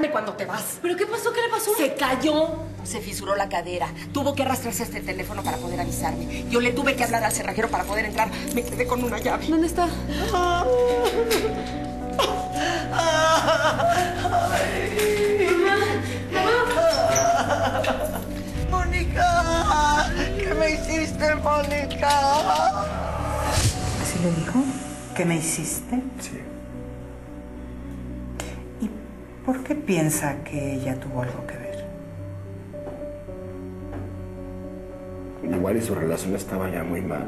avísame cuando te vas. ¿Pero qué pasó? ¿Qué le pasó? Se cayó. Se fisuró la cadera. Tuvo que arrastrarse hasta el teléfono para poder avisarme. Yo le tuve que hablar al cerrajero para poder entrar. Me quedé con una llave. ¿Dónde está? ¡Mónica! ¿Qué me hiciste, Mónica? ¿Así le dijo? ¿Qué me hiciste? Sí. ¿Y por qué piensa que ella tuvo algo que ver? Igual y su relación estaba ya muy mal.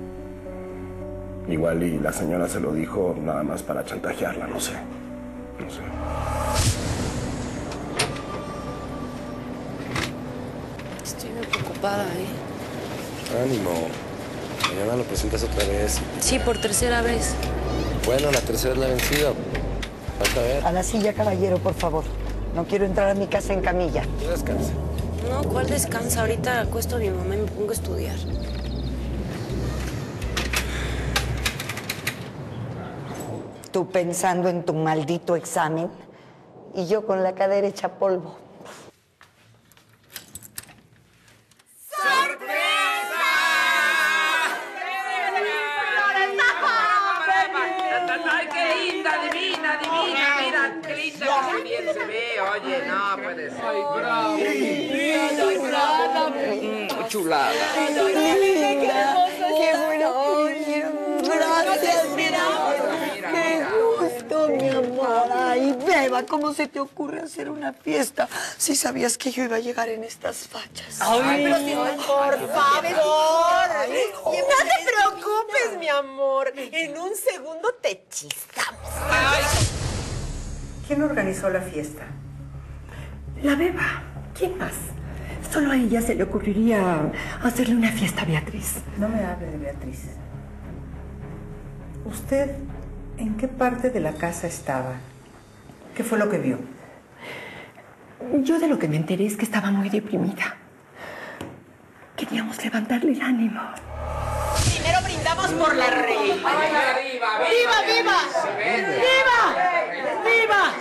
Igual y la señora se lo dijo nada más para chantajearla, no sé. No sé. Estoy muy preocupada, ¿eh? Ánimo. Mañana lo presentas otra vez. Sí, por tercera vez. Bueno, la tercera es la vencida. Falta ver. A la silla, caballero, por favor. No quiero entrar a mi casa en camilla. Tú descansa. No, ¿cuál descansa? Ahorita acuesto a mi mamá y me pongo a estudiar. Tú pensando en tu maldito examen y yo con la cadera hecha polvo. ¡Ay, qué linda, divina, divina! Mira, qué linda, qué bien se ve. Oye, no puede ser. ¡Ay, bravo! Chulada. ¡Qué bueno! Gracias, mira. ¡Qué gusto, mi amor! Ay, Beba, ¿cómo se te ocurre hacer una fiesta si sabías que yo iba a llegar en estas fachas? Ay, pero si por favor. No te preocupes, mi amor. En un segundo te chistamos. ¿Quién organizó la fiesta? La Beba. ¿Quién más? Solo a ella se le ocurriría hacerle una fiesta a Beatriz. No me hable de Beatriz. ¿Usted en qué parte de la casa estaba? ¿Qué fue lo que vio? Yo de lo que me enteré es que estaba muy deprimida. Queríamos levantarle el ánimo. Primero brindamos por la reina. ¡Viva, ¡Viva, viva! ¡Viva!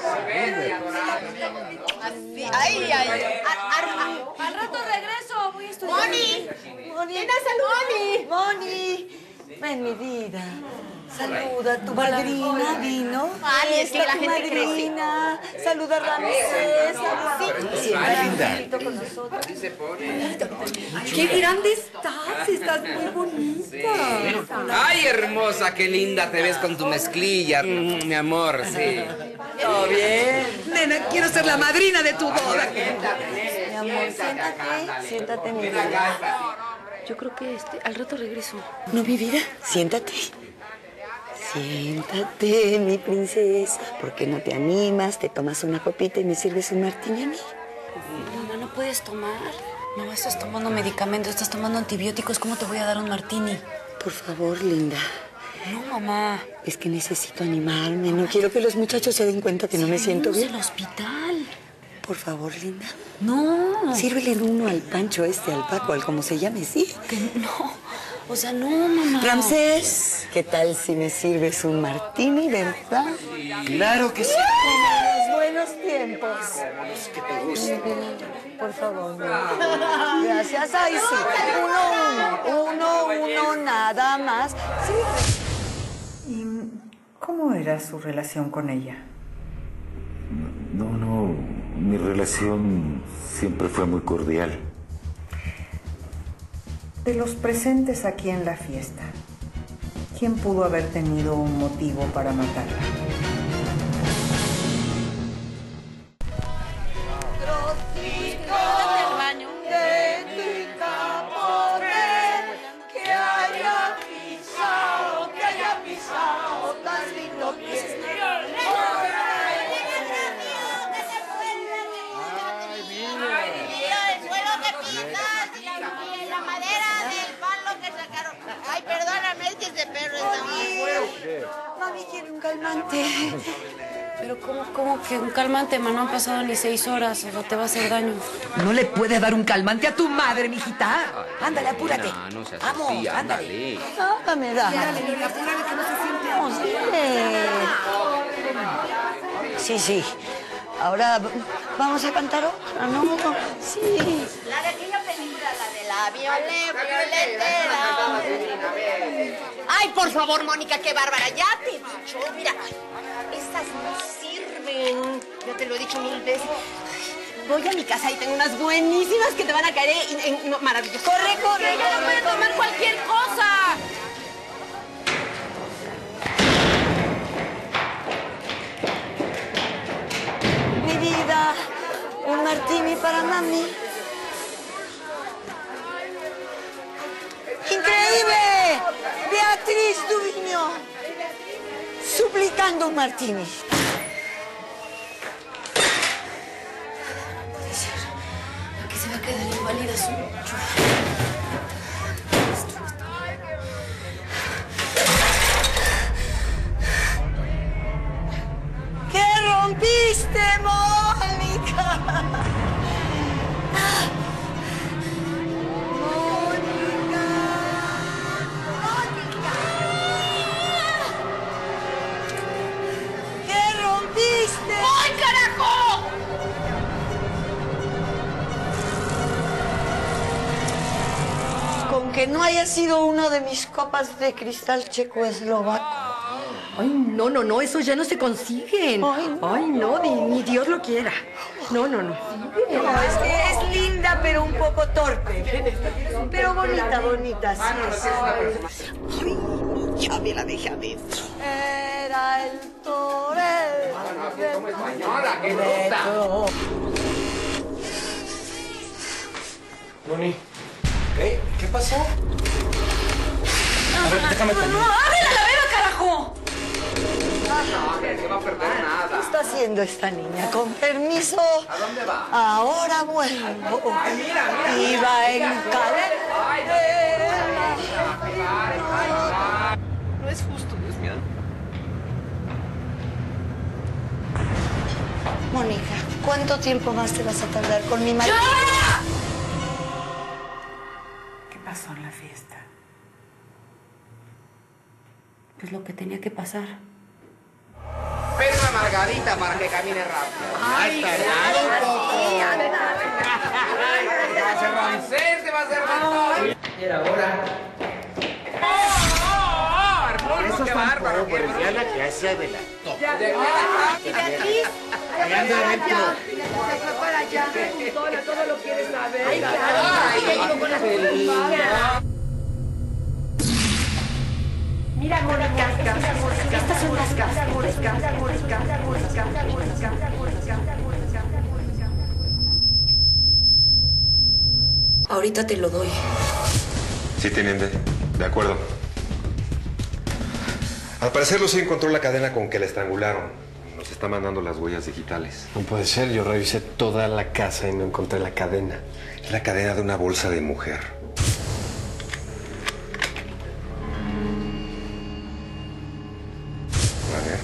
¡Ay, ay! Al rato regreso, voy a estudiar. ¡Moni! ¡Ven a saludar! ¡Moni! Ven, mi vida. Saluda a tu madrina, vino. Ay, es que la gente madrina. Saluda a Ramsés. Linda. Con nosotros. Así se pone. ¡Qué grande estás! Estás muy bonita. ¡Ay, hermosa! ¡Qué linda te ves con tu mezclilla! Mi amor, sí. Todo bien. Nena, quiero ser la madrina de tu boda. Mi amor, siéntate, mi vida. Yo creo que al rato regreso. No, mi vida, siéntate. Siéntate, mi princesa. ¿Por qué no te animas? Te tomas una copita y me sirves un martini a mí. Mamá, no puedes tomar. Mamá, estás tomando medicamentos, estás tomando antibióticos. ¿Cómo te voy a dar un martini? Por favor, linda. No, mamá. Es que necesito animarme. No quiero que los muchachos se den cuenta que no me siento bien. al hospital. Por favor, linda. No. Sírvele uno al Pancho al Paco, al como se llame, ¿sí? No. O sea, no, mamá. Ramsés, ¿qué tal si me sirves un martini, verdad? Claro que sí. Como en los buenos tiempos. Que te guste. Por favor, mi amor. Gracias. Ay, sí. Uno, nada más. Sí. ¿Y cómo era su relación con ella? No, mi relación siempre fue muy cordial. De los presentes aquí en la fiesta, ¿quién pudo haber tenido un motivo para matarla? Ay, perdóname, es que ese perro está muy fuerte. Mami quiere un calmante. Pero ¿cómo que un calmante, ma? No han pasado ni 6 horas. O sea, te va a hacer daño. ¿No le puedes dar un calmante a tu madre, mijita? Ándale, apúrate. No seas Vamos, así, ándale. ándale. Dame, dame. Apúrale que no se siente. Vamos, dile. Sí. Ahora vamos a cantar otra, ¿no? Sí. La de aquella película, la de la violetera. Ay, por favor, Mónica, qué bárbara. Ya te he dicho, mira, estas no sirven. Ya te lo he dicho 1000 veces. Voy a mi casa y tengo unas buenísimas que te van a caer maravillosas. Corre, corre. Yo no puedo tomar cualquier cosa. Mi vida, un martini para mami. ¡Increíble! Beatriz Duvigno, suplicando un martini. Aquí se va a quedar inválida su... ¿Qué rompiste, Mónica? ¿Qué rompiste? ¡Ay, carajo! Con que no haya sido uno de mis copas de cristal checoslovaco. Ay, no, no, no, esos ya no se consiguen. Ay, no, ni Dios lo quiera. No, no, no. No, es que es linda, pero un poco torpe. Pero bonita, bonita, sí es. Ay, ya me la dejé adentro. Era el torero. Como española, qué gusta. Moni, ¿qué pasó? A ver, déjame ¡No, conmigo. ábrela la beba, carajo! No, que se va a perder ¿Qué nada. está haciendo esta niña? Con permiso. ¿A dónde va? Ahora vuelvo. Ay, mira. Iba en cadena. No es justo, Dios mío. Mónica, ¿cuánto tiempo más te vas a tardar con mi marido? ¿Qué pasó en la fiesta? Pues lo que tenía que pasar. Pero una margarita para que camine rápido. ¡Ay, tardado un poco! ¡Se va a hacer Ramsés, se va a hacer Ramsés! Y ahora... ¡Oh! ¡Arnulfo, qué bárbaro! ¡Qué bárbaro! la casa de la Ya, Beatriz, Allá anda adentro. todo lo quieres saber. ¡Ay, Mira, Mónica, estas son las casas. Ahorita te lo doy. Sí, teniente. De acuerdo. Al parecer Lucía encontró la cadena con que la estrangularon. Nos está mandando las huellas digitales. No puede ser, yo revisé toda la casa y no encontré la cadena. Es la cadena de una bolsa de mujer. A ver.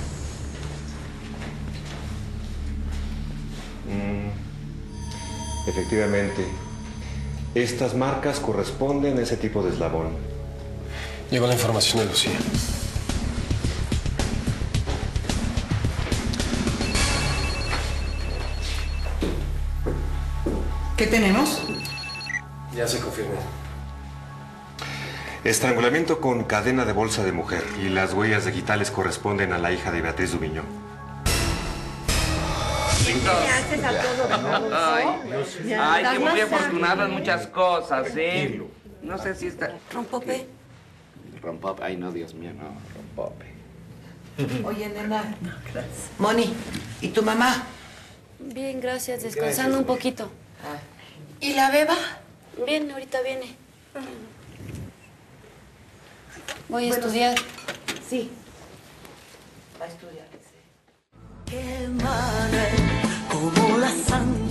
Efectivamente. Estas marcas corresponden a ese tipo de eslabón. Llegó la información de Lucía. ¿Qué tenemos? Ya se confirmó. Estrangulamiento con cadena de bolsa de mujer. Y las huellas digitales corresponden a la hija de Beatriz Duvigno. Ay, que muy afortunada en muchas cosas, ¿eh? No sé si está... ¿Rompope? Rompope. Ay, no, Dios mío, no. Rompope. Oye, nena. Moni, ¿y tu mamá? Bien, gracias. Descansando un poquito. ¿Y la beba? Bien, ahorita viene. Voy a estudiar. Sí. Va a estudiar, sí. Qué madre, como la sangre.